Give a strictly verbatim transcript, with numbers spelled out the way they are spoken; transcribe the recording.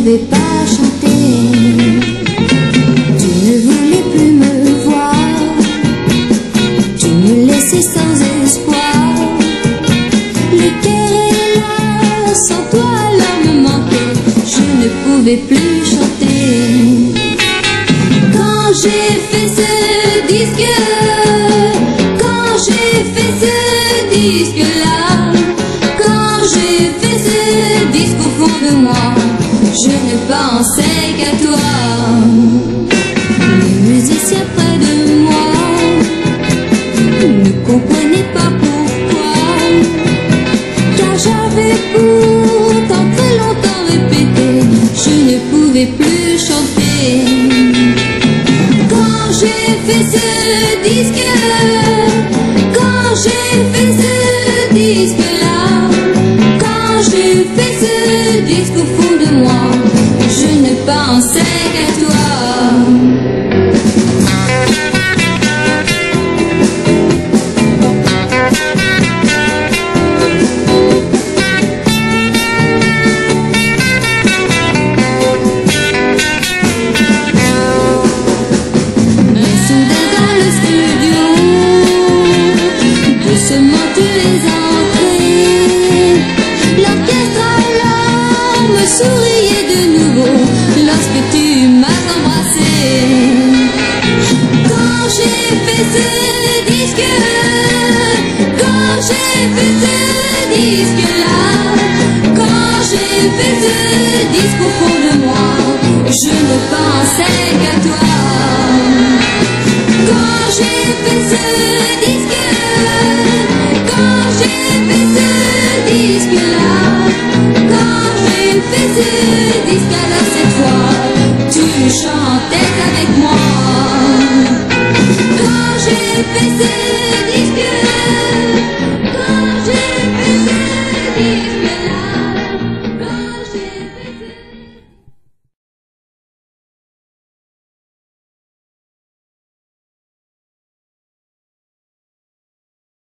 pouvais pas chanter. Tu ne voulais plus me voir, tu me laissais sans espoir. Le cœur est là, sans toi l'âme me manquait. Je ne pouvais plus chanter. Quand j'ai fait ce disque, quand j'ai fait ce disque-là, quand j'ai fait ce disque au fond de moi, je ne pensais qu'à toi. Les musiciens près de moi ne comprenaient pas pourquoi, car j'avais pourtant très longtemps répété, je ne pouvais plus chanter. Quand j'ai fait ce disque, quand j'ai fait ce disque-là, quand j'ai fait ce disque au fond de moi, je ne pensais qu'à toi. Souriez de nouveau lorsque tu m'as embrassé. Quand j'ai fait ce disque, quand j'ai fait ce disque-là, quand j'ai fait ce disque au fond de moi, je ne pensais qu'à toi. Quand j'ai fait ce disque, quand j'ai fait ce disque-là, quand j'ai fait ce disque, alors cette fois tu chantais avec moi. Quand j'ai fait ce